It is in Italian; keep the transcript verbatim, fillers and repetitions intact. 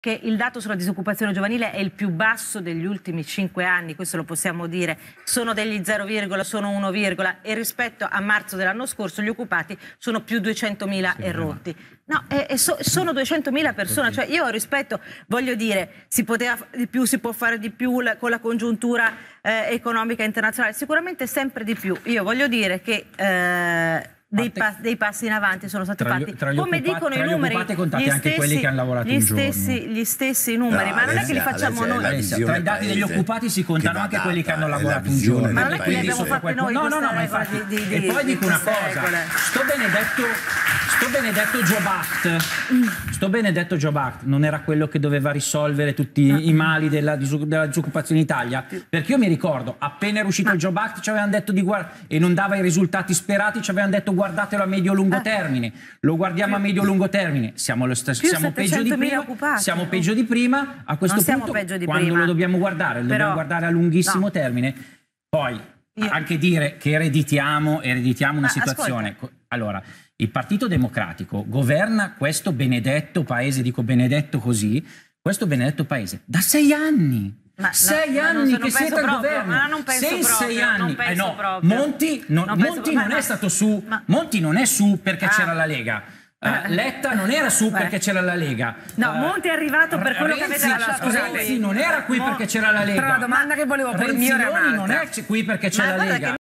che il dato sulla disoccupazione giovanile è il più basso degli ultimi cinque anni, questo lo possiamo dire, sono degli zero, sono uno, e rispetto a marzo dell'anno scorso gli occupati sono più duecentomila e rotti. No, e, e so, sono duecentomila persone, cioè io rispetto, voglio dire, si poteva di più, si può fare di più la, con la congiuntura eh, economica internazionale, sicuramente sempre di più. Io voglio dire che eh, Dei, pa dei passi in avanti sono stati tra gli, fatti, tra gli come occupa dicono tra i numeri, gli contate gli anche stessi, quelli che hanno lavorato gli un stessi, giorno. gli stessi numeri, no, ma non è che li Alessia, facciamo Alessia, noi. Alessia, tra i dati degli occupati si contano anche quelli che hanno lavorato un giorno. Ma non è che li abbiamo fatte noi, no, no, no, ma infatti, di, di, e poi dico una cosa, sto benedetto, sto benedetto Job Act, sto benedetto Job Act non era quello che doveva risolvere tutti no. i mali della, della disoccupazione in Italia? Perché io mi ricordo, appena era uscito ma... il Job Act ci avevano detto di guardare e non dava i risultati sperati, ci avevano detto guardatelo a medio-lungo termine. Lo guardiamo a medio-lungo termine, siamo, lo stesso, siamo, peggio di, prima, occupati, siamo no? peggio di prima, a questo non punto peggio di quando prima. lo dobbiamo guardare, lo Però, dobbiamo guardare a lunghissimo no. termine. Poi Io... anche dire che ereditiamo, ereditiamo una Ma situazione. ascolta. Allora, il Partito Democratico governa questo benedetto paese, dico benedetto così, questo benedetto paese da sei anni. Ma sei no, anni non, che non siete al proprio, governo. Ma non penso sei, proprio, sei anni. non penso eh no, proprio. Monti, no, non, Monti penso, non ma, è stato su. Ma, Monti non è su perché ah, c'era la Lega. Uh, Letta non era su beh. perché c'era la Lega. No, uh, Monti è arrivato per quello Renzi, che avete lasciato Renzi voi. non era qui Mo perché c'era la Lega. Però la domanda che volevo porre Renzi era non è qui perché c'è la Lega.